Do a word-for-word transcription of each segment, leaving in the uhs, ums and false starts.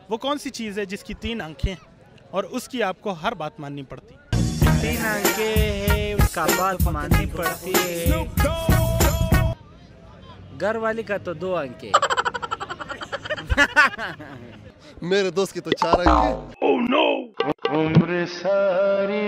वो कौन सी चीज़ है जिसकी तीन आंखें और उसकी आपको हर बात माननी पड़ती? तीन आंखें है, उसका बात माननी पड़ती है। घर वाली का तो दो आंखें। मेरे दोस्त की तो चार आंखें। Oh no! उम्र सारी।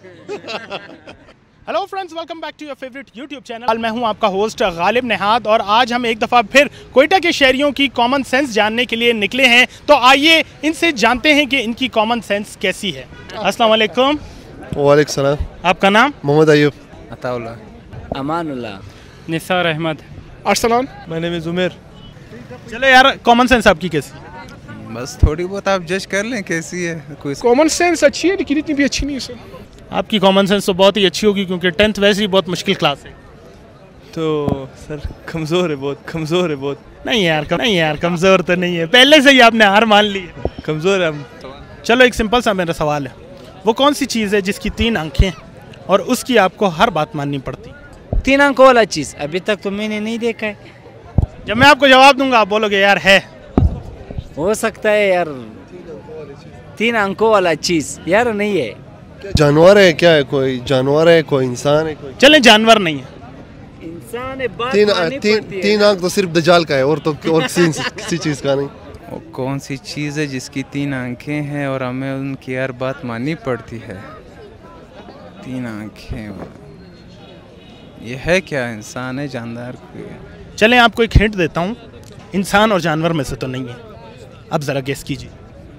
Hello friends, welcome back to your favourite YouTube channel. मैं हूं आपका होस्ट गालिब नेहाद और आज हम एक दफ़ा फिर क्वेटा के शहरियों की कॉमन सेंस जानने के लिए निकले हैं। तो आइए इनसे जानते हैं कि इनकी कॉमन सेंस कैसी है। अस्सलाम वालेकुम। वालेकुम सलाम। आपका नाम? Mohammad Ayub. Ataullah, Amanullah, Nisar Ahmed, Arsalan. My name is Umer. चलो यार, कॉमन सेंस आपकी कैसी? बस थोड़ी बहुत आप जज कर लें कैसी है। कोई कॉमन सेंस अच्छी है लेकिन इतनी भी अच्छी नहीं है सर। आपकी कॉमन सेंस तो बहुत ही अच्छी होगी क्योंकि टेंथ वैसे ही बहुत मुश्किल क्लास है। तो सर कमज़ोर है, बहुत कमज़ोर है, बहुत नहीं यार कम, नहीं यार कमज़ोर तो नहीं है, पहले से ही आपने हार मान ली है। कमज़ोर है हम। चलो एक सिंपल सा मेरा सवाल है, वो कौन सी चीज़ है जिसकी तीन आंखें और उसकी आपको हर बात माननी पड़ती? तीन आंखों वाला चीज अभी तक तो मैंने नहीं देखा है। जब मैं आपको जवाब दूंगा आप बोलोगे यार है। हो सकता है यार, तीन आंखों वाला चीज यार नहीं है। जानवर है क्या है? कोई जानवर है, कोई इंसान है? कोई चले जानवर नहीं है। इंसान है, बात तीन माननी तीन पड़ती है तीन ना। आंख तो सिर्फ दजाल का है और तो और किसी किसी चीज़ का नहीं। वो कौन सी चीज़ है जिसकी तीन आंखें हैं और हमें उनकी हर बात माननी पड़ती है? तीन आंखें, ये है क्या? इंसान है, जानदार कोई है? चलें आपको एक हिंट देता हूँ, इंसान और जानवर में से तो नहीं है। अब ज़रा गेस कीजिए।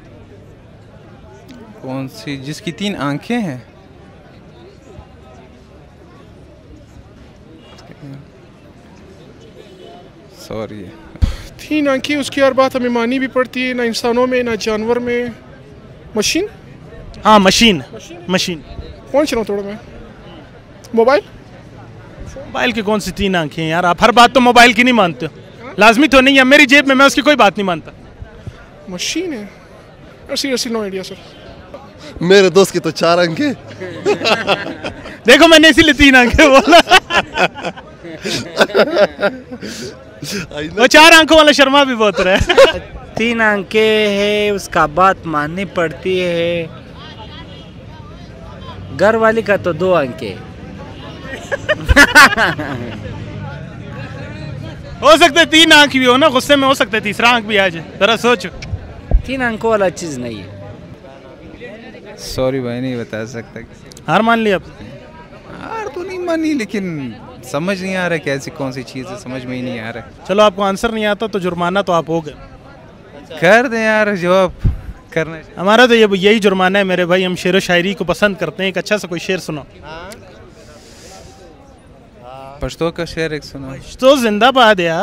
कौन सी जिसकी तीन आंखें हैं? सॉरी, तीन आंखें, उसकी हर बात हमें माननी भी पड़ती है, ना इंसानों में ना जानवर में। मशीन? हाँ मशीन, मशीन। पहुँच रहा हूँ थोड़ा मैं। मोबाइल? मोबाइल की कौन सी तीन आंखें हैं यार? आप हर बात तो मोबाइल की नहीं मानते हो। लाजमी तो नहीं है, मेरी जेब में मैं उसकी कोई बात नहीं मानता। मशीन है? Seriously no idea sir. मेरे दोस्त की तो चार आंखें। देखो मैंने इसीलिए तीन आंखें बोला। वो चार आंखों वाला शर्मा भी बहुत रहा है। तीन आंखें है, उसका बात माननी पड़ती है। घर वाली का तो दो आंखें। हो सकता है तीन आंख भी हो ना, गुस्से में हो सकता है तीसरा आंख भी आ जाए। जरा सोचो। तीन आंखों वाला चीज नहीं है। सॉरी भाई, नहीं बता सकता। हार मान लिया आप? हार तो नहीं मानी, लेकिन समझ नहीं आ रहा कैसी कौन सी चीज़ है, समझ में ही नहीं आ रहा। चलो आपको आंसर नहीं आता तो जुर्माना तो आप हो गए। कर दें यार, जवाब करना चाहिए। हमारा तो ये यही जुर्माना है मेरे भाई, हम शेर व शायरी को पसंद करते हैं। एक अच्छा सा कोई शेर सुनो। पश्तो का शेर एक सुनो। तो जिंदाबाद यार।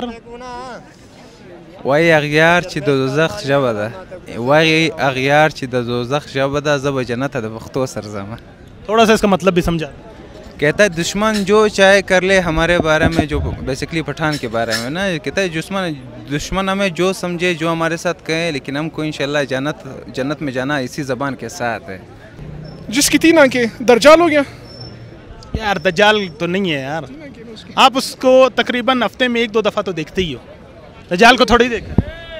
वाई अगयार ची दोज़ख जबदा, वाई अगयार ची दोज़ख जबदा, जब जन्नत द वक्तो सरज़मा। थोड़ा सा इसका मतलब भी समझा। कहता है दुश्मन जो चाहे कर ले हमारे बारे में, जो बेसिकली पठान के बारे में ना, कहता है दुश्मन दुश्मन हमें जो समझे, जो हमारे साथ कहे, लेकिन हमको इंशाल्लाह जन्नत जन्नत में जाना इसी ज़बान के साथ है। जिसकी तीन आंखें, दज्जाल हो गया? यार दज्जाल तो नहीं है यार, आप उसको तकरीबन हफ्ते में एक दो दफ़ा तो देखते ही हो। दज्जाल को थोड़ी देख।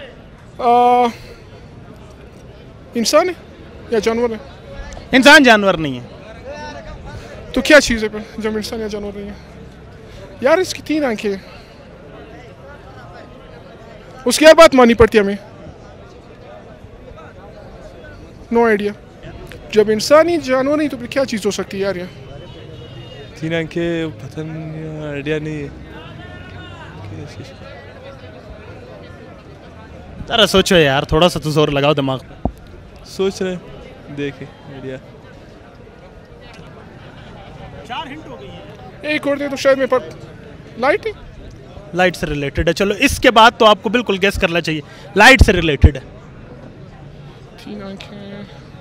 इंसान है या जानवर है? इंसान जानवर नहीं है। तो क्या चीज़ है फिर जब इंसान या जानवर नहीं है? यार इसकी तीन आंखें, उसकी हर बात माननी पड़ती है हमें। No idea. जब इंसान ही जानवर नहीं तो फिर क्या चीज़ हो सकती है यार? ये तीन आंखें, पता नहीं, आइडिया नहीं है। जरा सोचो यार, थोड़ा सा तो जोर लगाओ दिमाग पे। सोच रहे, देखे आइडिया। चार हिंट हो गई है। एक और दे तो शायद मेरे पास। लाइट है? लाइट से रिलेटेड है। चलो इसके बाद तो आपको बिल्कुल गेस करना चाहिए, लाइट से रिलेटेड है। तीन आंखें,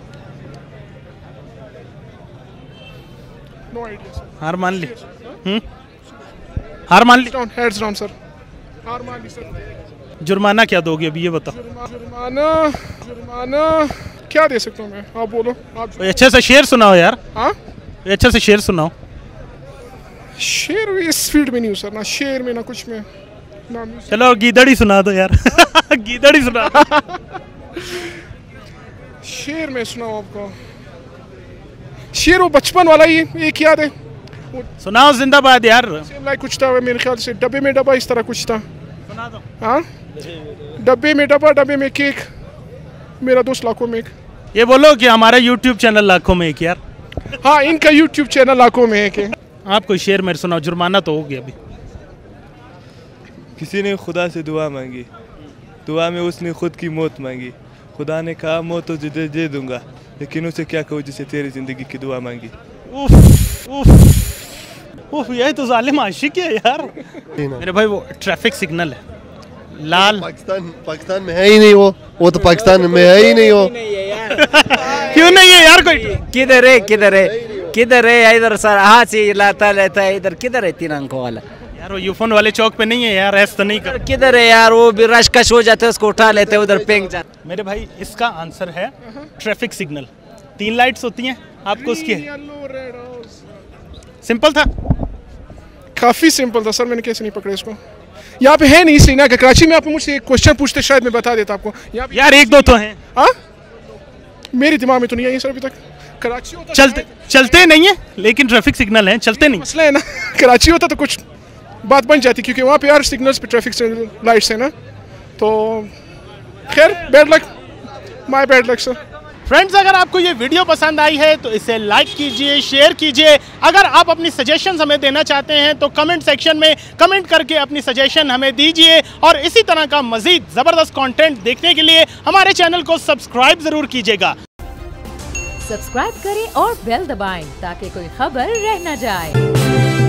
नो आइडिया। हार मान ली? हम्म हार मान ली? हेड्स डाउन सर, हार मान ली सर। जुर्माना क्या दोगे अभी ये बताओ? जुर्माना, जुर्माना क्या दे सकता हूँ मैं? आप बोलो। आप कोई अच्छा सा शेर सुनाओ यार। हाँ, कोई अच्छा सा शेर सुनाओ। शेर इस फील्ड में नहीं हूँ सर, ना शेर में ना कुछ में ना। चलो गीदड़ ही सुना दो यार। गीदड़ ही सुना दो। शेर मैं सुनाऊँ आपको, शेर वो बचपन वाला ही एक याद है, सुनाओ जिंदाबाद यार। लाइक कुछ था मेरे ख्याल से, डब्बे में डब्बा इस तरह कुछ था। सुना दो। हाँ, डब्बे में डब्बा, डब्बे में केक, मेरा दोस्त लाखों में एक। ये बोलो कि हमारा यूट्यूब चैनल लाखों में एक यार। हाँ, इनका यूट्यूब चैनल लाखों में एक है। आप कोई शेर मेरे सुनाओ, जुर्माना तो हो गया अभी। किसी ने खुदा से दुआ मांगी, दुआ में उसने खुद की मौत मांगी। खुदा ने कहा मौत तो दे दे दूंगा, लेकिन उसे क्या कहूँ जिसे तेरी जिंदगी की दुआ मांगी। उफ उफ उफ, ये तो जालिम आशिक है यार। मेरे भाई वो ट्रैफिक सिग्नल है लाल। पाकिस्तान पाकिस्तान में है ही नहीं वो वो तो पाकिस्तान में है ही नहीं वो। क्यों नहीं है यार? कोई किधर है किधर है किधर है? इधर सर हाँ से लाता लेता है। इधर किधर है तीन अंकों वाला? यार वो यूफोन वाले चौक पे नहीं है यार, ऐसा नहीं कर। किधर है यार? वो भी रशकश हो जाते हैं, उसको उठा लेते हैं उधर पेंग जा। मेरे भाई इसका आंसर है ट्रैफिक सिग्नल। तीन लाइट्स होती हैं आपको उसकी है। सिंपल था, काफी सिंपल था सर, मैंने कैसे नहीं पकड़े इसको। यहाँ पे है नहीं सही ना, कराची में आप मुझसे एक क्वेश्चन पूछते शायद मैं बता देता आपको। यहाँ यार एक दो तो हैं। हाँ, मेरे दिमाग में तो नहीं आई सर अभी तक। कराची होता चलते चलते नहीं है, लेकिन ट्रैफिक सिग्नल हैं, चलते नहीं। मसला है ना, कराची होता तो कुछ बात बन जाती, क्योंकि वहाँ पे यार सिग्नल्स पे ट्रैफिक लाइट्स है ना। तो खैर, bad luck, my bad luck sir. Friends, अगर आपको ये वीडियो पसंद आई है तो इसे लाइक कीजिए, शेयर कीजिए। अगर आप अपनी सजेशंस हमें देना चाहते हैं तो कमेंट सेक्शन में कमेंट करके अपनी सजेशन हमें दीजिए। और इसी तरह का मजीद ज़बरदस्त कंटेंट देखने के लिए हमारे चैनल को सब्सक्राइब ज़रूर कीजिएगा। सब्सक्राइब करें और बेल दबाएं ताकि कोई खबर रह न जाए।